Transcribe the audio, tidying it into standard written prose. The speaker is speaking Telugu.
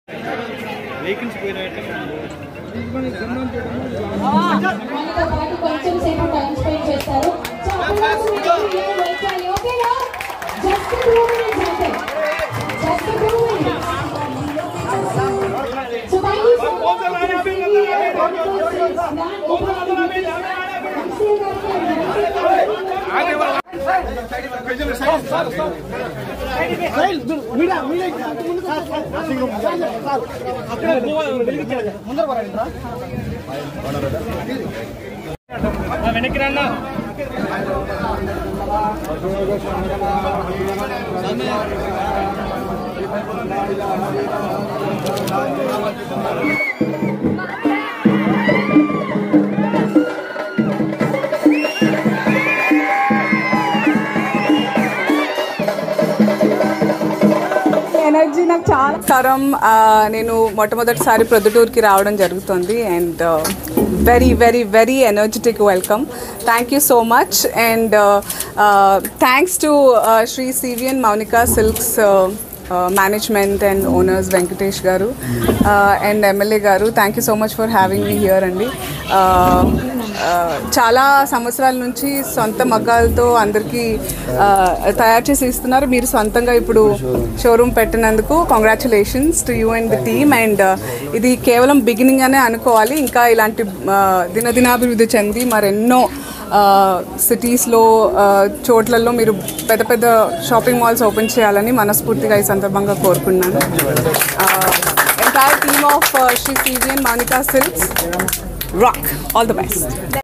కొంచెం సేపు టైం స్పెండ్ చేస్తారు. వెనక్కి రండి. ఎనర్జీ నాకు చాలా తరం. నేను మొట్టమొదటిసారి ప్రొద్దుటూరుకి రావడం జరుగుతుంది and very very very energetic welcome. Thank you so much and thanks to Shri CVN Maunika Silks management and owners Venkatesh garu and MLA garu. Thank you so much for having me here అండి. చాలా సంవత్సరాల నుంచి సొంత మగ్గాలతో అందరికీ తయారు చేసి ఇస్తున్నారు. మీరు సొంతంగా ఇప్పుడు షోరూమ్ పెట్టినందుకు congratulations to you and the team. And ఇది కేవలం బిగినింగ్ అనే అనుకోవాలి. ఇంకా ఇలాంటి దినదినాభివృద్ధి చెంది మరెన్నో సిటీస్లో చోట్లలో మీరు పెద్ద పెద్ద షాపింగ్ మాల్స్ ఓపెన్ చేయాలని మనస్ఫూర్తిగా ఈ సందర్భంగా కోరుకున్నాను. Entire team of Shri CVN Maunika Silks, rock, all the best.